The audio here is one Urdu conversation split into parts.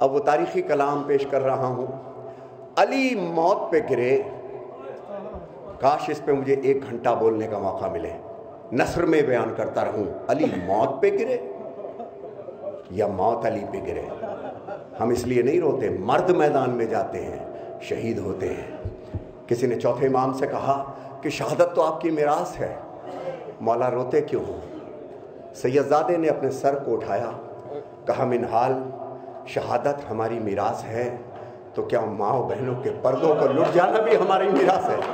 اب وہ تاریخی کلام پیش کر رہا ہوں. علی موت پہ گرے. کاش اس پہ مجھے 1 گھنٹہ بولنے کا موقع ملے. نثر میں بیان کرتا رہوں علی موت پہ گرے یا موت علی پہ گرے. ہم اس لیے نہیں روتے، مرد میدان میں جاتے ہیں، شہید ہوتے ہیں. کسی نے چوتھے امام سے کہا کہ شہادت تو آپ کی میراث ہے، مولا روتے کیوں ہو؟ سید زادے نے اپنے سر کو اٹھایا، کہا منحال شہادت ہماری میراث ہے تو کیا ماں و بہنوں کے پردوں کو لٹ جانا بھی ہماری میراث ہے؟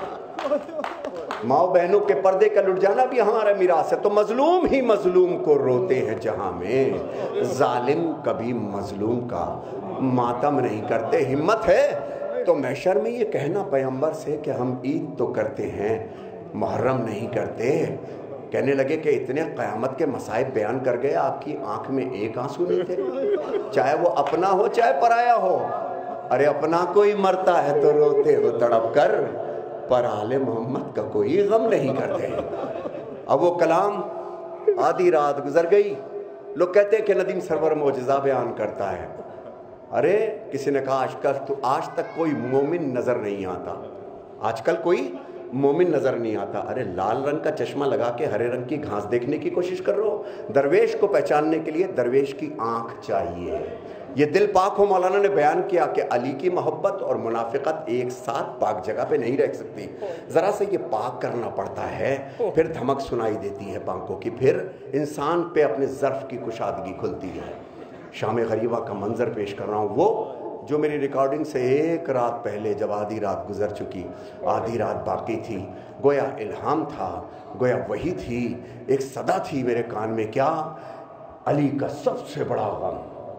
ماں و بہنوں کے پردے کا لٹ جانا بھی ہمارا میراث ہے. تو مظلوم ہی مظلوم کو روتے ہیں جہاں میں، ظالم کبھی مظلوم کا ماتم نہیں کرتے. ہمت ہے تو محشر میں یہ کہنا پیغمبر سے کہ ہم عید تو کرتے ہیں، محرم نہیں کرتے. کہنے لگے کہ اتنے قیامت کے مصائب بیان کر گئے، آپ کی آنکھ میں ایک آنسو نہیں تھے؟ چاہے وہ اپنا ہو چاہے پرایا ہو. ارے اپنا کوئی مرتا ہے تو روتے ہو تڑپ کر، پر آل محمد کا کوئی غم نہیں کرتے. اب وہ کلام آدھی رات گزر گئی. لوگ کہتے ہیں کہ ندیم سرور معجزہ بیان کرتا ہے. ارے کسی نے کہا آج تک کوئی مومن نظر نہیں آتا. آج کل کوئی مومن نظر نہیں آتا. ارے لال رنگ کا چشمہ لگا کے ہرے رنگ کی گھاس دیکھنے کی کوشش کر رہے ہو. درویش کو پہچاننے کے لیے درویش کی آنکھ چاہیے. یہ دل پاک ہو. مولانا نے بیان کیا کہ علی کی محبت اور منافقت ایک ساتھ پاک جگہ پہ نہیں رہ سکتی. ذرا سے یہ پاک کرنا پڑتا ہے، پھر دھمک سنائی دیتی ہے پاکوں کی، پھر انسان پہ اپنے ظرف کی کشادگی کھلتی ہے. شام غریبہ کا منظر پیش کر رہا ہوں، وہ جو میری ریکارڈنگ سے 1 رات پہلے جب آدھی رات گزر چکی، آدھی رات باقی تھی، گویا الہام تھا، گویا وہی تھی، ایک صدا تھی میرے کان میں. کیا؟ علی کا سب سے بڑا غم.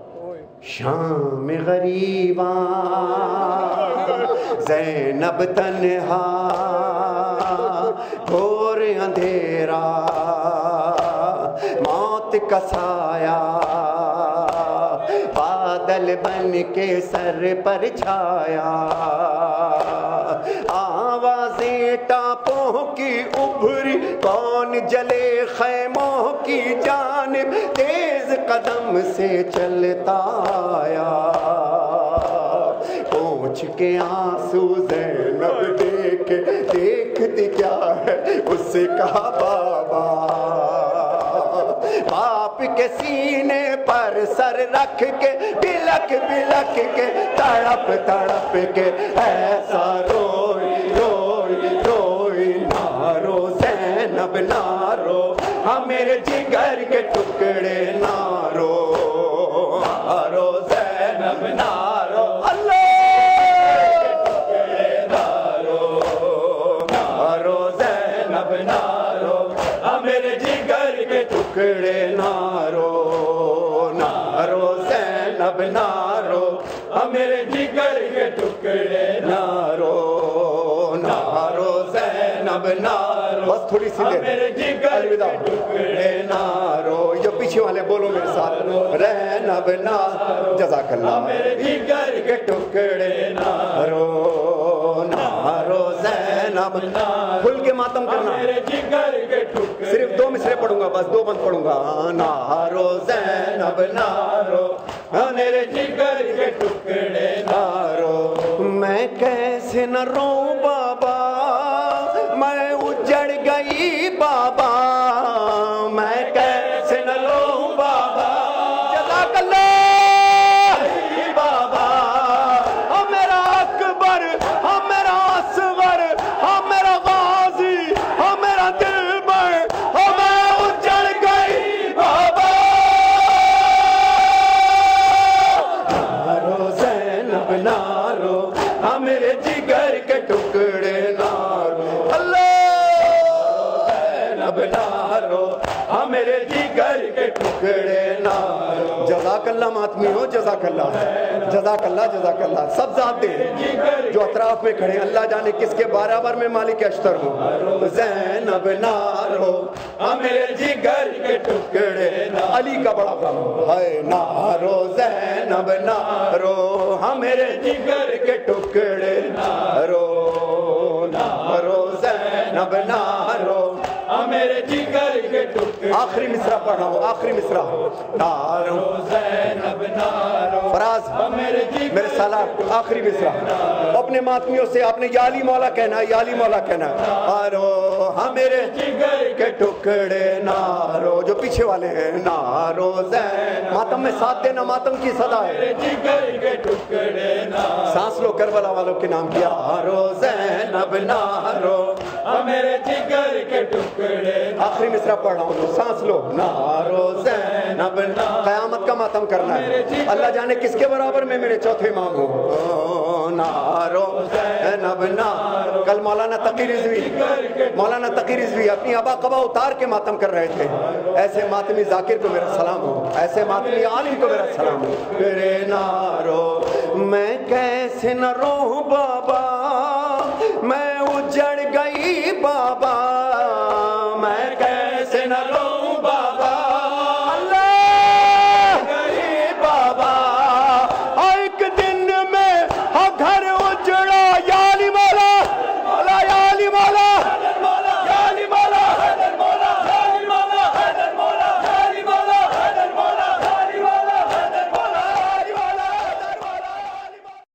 شام غریباں زینب تنہا، گھور اندھیرا موت کا سایہ، بادل بن کے سر پر چھایا، آوازیں ٹاپوں کی ابھری، کون جلے خیموں کی جانب، تیز قدم سے چلتا آیا. پوچھ کے آنسو زینب دیکھتی کیا ہے، اس سے کہا بابا. باپ کے سینے پر سر رکھ کے بلک بلک کے تڑپ تڑپ کے ایسا روئی روئی روئی. نارو زینب نارو، ہم میرے جگر کے ٹکڑے نارو. نارو زینب نارو، اللہ نارو. نارو زینب نارو، ہم میرے جگر کے ٹکڑے نارو. نارو زینب نارو، ہم میرے جگر کے ٹکڑے نارو. نارو زینب نارو، بس تھوڑی سی دیر، میرے جگر کے ٹکڑے نارو. جو پیچھے والے بولو میرے ساتھ، زینب نارو. جزاک اللہ. میرے جگر کے ٹکڑے نارو. نارو زینب نارو، کھل کے ماتم کرنا. میرے جگر کے ٹکڑے، صرف 2 مصرے پڑھوں گا، بس 2 بند پڑھوں گا. نارو زینب نارو، میرے جگر کے ٹکڑے نارو. میں کیسے نہ روں بابا، میں اجڑ گئی بابا. میں کیسے نہ روں بابا. جزاک اللہ بابا. ہم میرا اکبر، ہم میرا اصغر، ہم میرا غازی، ہم میرا دلبر، ہمیں اجڑ گئی بابا. نارو زینب نارو، ہم میرے جگر کے ٹکڑے نارو. اللہ زینب نارو، ہم میرے جگر کے ٹکڑے نارو. جزاک اللہ ماتمی ہو، جزاک اللہ، جزاک اللہ، جزاک اللہ. سب ذات دے جو اطراف میں کھڑے، اللہ جانے کس کے برابر میں مالک اشتر ہوں. زینب نارو، ہم میرے جگر کے ٹکڑے نارو. علی کا بڑا غم ہے. نارو زینب نارو، ہم میرے جگر کے ٹکڑے نارو. نارو زینب نارو، ہمیں میرے جگر کے ٹکڑے آخری مصرع پڑھ رہا ہوں، آخری مصرع نارو زینب نارو فراز میرے سالار آخری مصرع اپنے ماتمیوں سے آپ نے یا علی مولا کہنا ہے، یا علی مولا کہنا ہے آرو ہاں میرے جگر کے ٹکڑے نارو جو پیچھے والے ہیں نارو زینب ماتم میں ساتھ دینا ماتم کی صدا ہے جگر کے ٹکڑے نارو سانس لو کربلا والوں کے نام کیا آرو زینب نارو میرے جگر کے ٹکڑے آخری مصرع پڑھ رہا ہوں سانس لو نارو زینب قیامت کا ماتم کرنا ہے اللہ جانے کس کے برابر میں میرے چوتھے امام ہوں نارو زینب نارو کل مولانا تقی رضوی اپنی ابا قبا اتار کے ماتم کر رہے تھے ایسے ماتمی ذاکر کو میرا سلام ہو ایسے ماتمی عالم کو میرا سلام ہو میرے نارو میں کیسے نہ رو بابا میں اجڑ گئی بابا